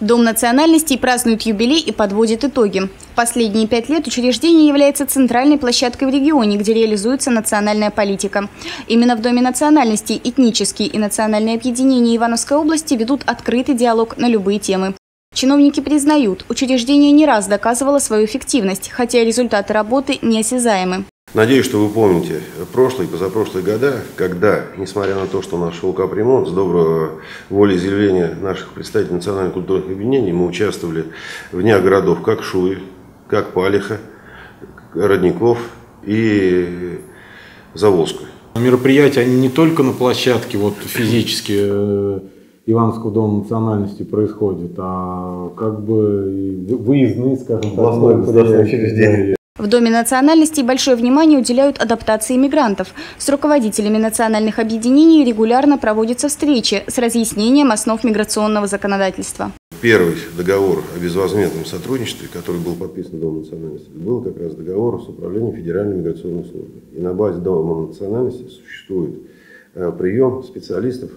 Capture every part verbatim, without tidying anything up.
Дом национальностей празднует юбилей и подводит итоги. В последние пять лет учреждение является центральной площадкой в регионе, где реализуется национальная политика. Именно в Доме национальностей этнические и национальные объединения Ивановской области ведут открытый диалог на любые темы. Чиновники признают, учреждение не раз доказывало свою эффективность, хотя результаты работы неосязаемы. Надеюсь, что вы помните прошлые и позапрошлые года, когда, несмотря на то, что наш шел капремонт, с доброго волеизъявления наших представителей национальных культурных объединений, мы участвовали вне городов, как Шуи, как Палиха, Родников и Заволжскую. Мероприятия, они не только на площадке вот, физически Ивановского дома национальности происходят, а как бы выездные, скажем так, мероприятия. В Доме национальностей большое внимание уделяют адаптации мигрантов. С руководителями национальных объединений регулярно проводятся встречи с разъяснением основ миграционного законодательства. Первый договор о безвозмездном сотрудничестве, который был подписан Домом национальностей, был как раз договор с управлением Федеральной миграционной службы. И на базе Дома национальностей существует прием специалистов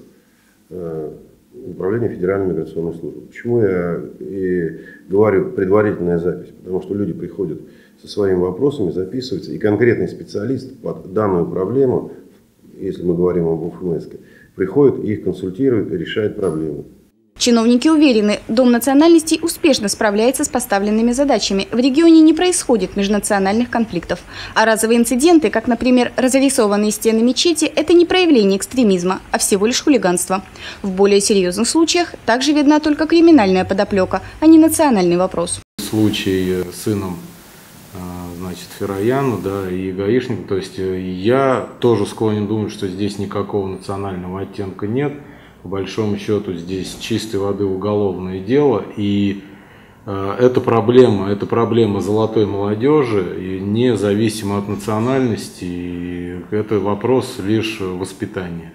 управления Федеральной миграционной службы. Почему я и говорю предварительная запись? Потому что люди приходят со своими вопросами, записываются, и конкретный специалист под данную проблему, если мы говорим об УФМС, приходит, их консультирует и решает проблему. Чиновники уверены, Дом национальностей успешно справляется с поставленными задачами. В регионе не происходит межнациональных конфликтов. А разовые инциденты, как, например, разрисованные стены мечети, это не проявление экстремизма, а всего лишь хулиганство. В более серьезных случаях также видна только криминальная подоплека, а не национальный вопрос. Случай с сыном значит, Ферояна, да, и гаишника, то есть я тоже склонен думать, что здесь никакого национального оттенка нет. По большому счету здесь чистой воды уголовное дело, и э, это проблема, это проблема золотой молодежи, и независимо от национальности, и это вопрос лишь воспитания.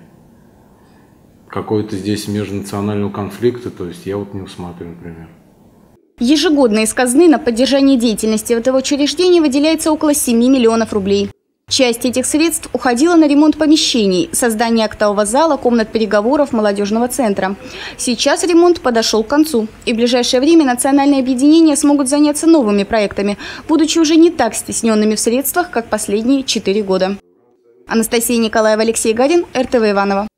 Какой-то здесь межнационального конфликта, то есть я вот не усматриваю, например. Ежегодно из казны на поддержание деятельности этого учреждения выделяется около семи миллионов рублей. Часть этих средств уходила на ремонт помещений, создание актового зала, комнат переговоров, молодежного центра. Сейчас ремонт подошел к концу, и в ближайшее время национальные объединения смогут заняться новыми проектами, будучи уже не так стесненными в средствах, как последние четыре года. Анастасия Николаева, Алексей Гарин, эр тэ вэ Иваново.